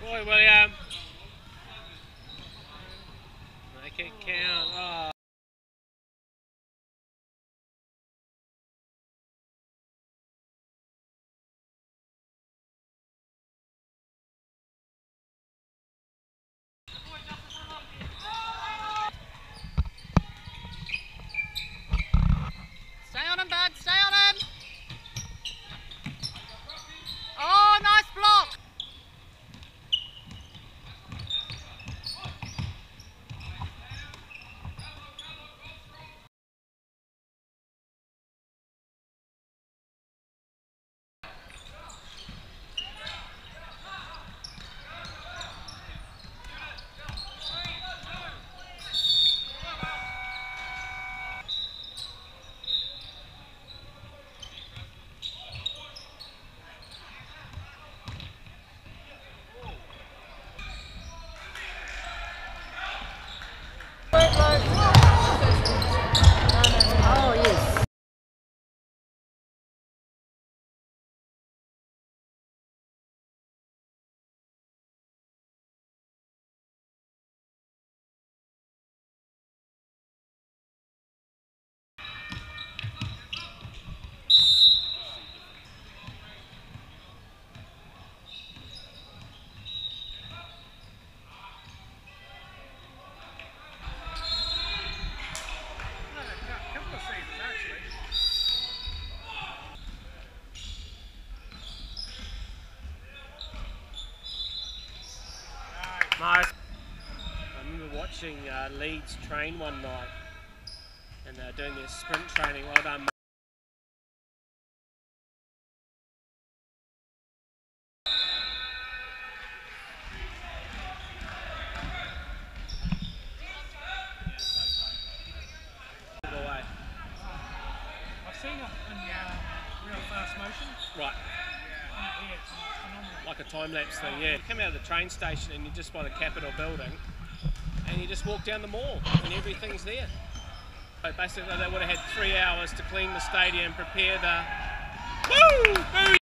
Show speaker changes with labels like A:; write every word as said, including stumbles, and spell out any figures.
A: Boy, William. Make it count. Oh.
B: Stay on him, bud. Stay on him. Oh, nice block. Oh, yes.
A: Nice. I remember watching uh, Leeds train one night, and they were doing their sprint training. Well done, mate. Away.
C: I've seen it in uh, real fast motion.
A: Right.
C: Yeah, it's phenomenal.
A: Like a time lapse thing, yeah. You come out of the train station and you're just by the Capitol building, and you just walk down the mall and everything's there. So basically they would have had three hours to clean the stadium, prepare the woo! Boo!